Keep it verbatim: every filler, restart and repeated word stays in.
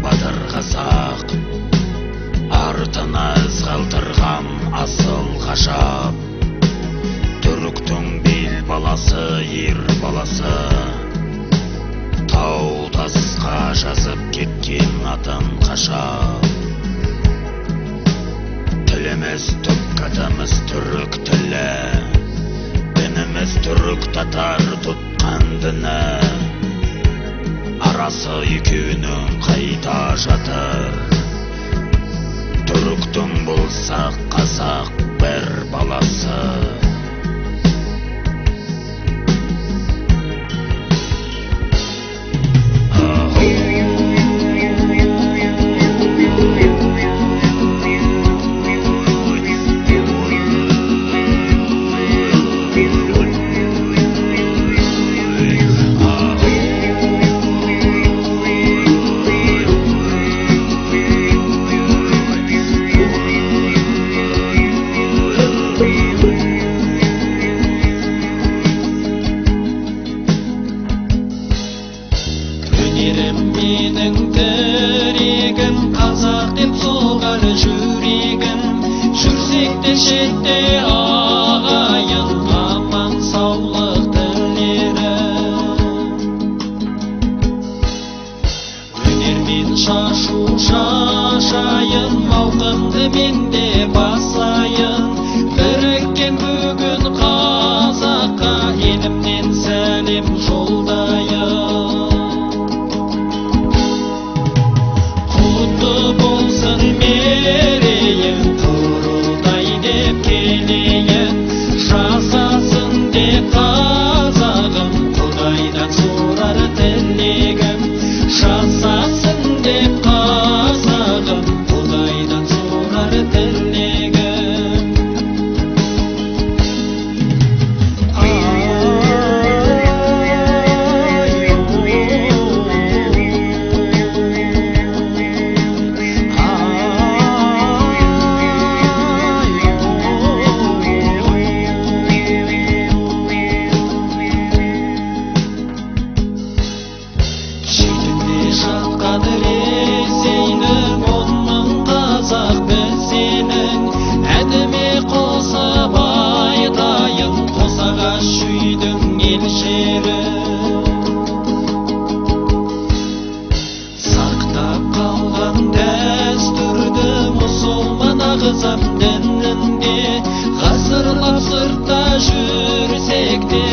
батыр қазақ, артына із қалдырған асыл ғажап. Түріктің бел баласы, ер баласы, тау тасқа жазып кеткен атын қашап. Тіліміз түк, атымыз түрік тілі, дініміз түрік татар тұтқан діні. Арасы екеуінің қайда жатыр? Түріктің болса қазақ бір баласы. Менің тірегім, қазақ деп соғар жүрегім. Жүрсек те шетте ағайын, аман саулық тілерім. Өнермен шашу шашайын, мауқымды менде басайын. Біріккен бүгін қазаққа, елімнен сәлем жолдайын. Болсын мерейін, құрылтай деп келейін. Жасасын деп қазағым, Құдайдан сұрар тілегім. Жасасын деп қазағым, Құдайдан сұрар тілегім. Ресейнің он мың қазақ бізденің, әніме қосып айтайын, Қосағаш үйдің ел жері. Сақтап қалған дәстүрді мұсылман ағызам дінінде, ғасырлап сыртта жүрсек те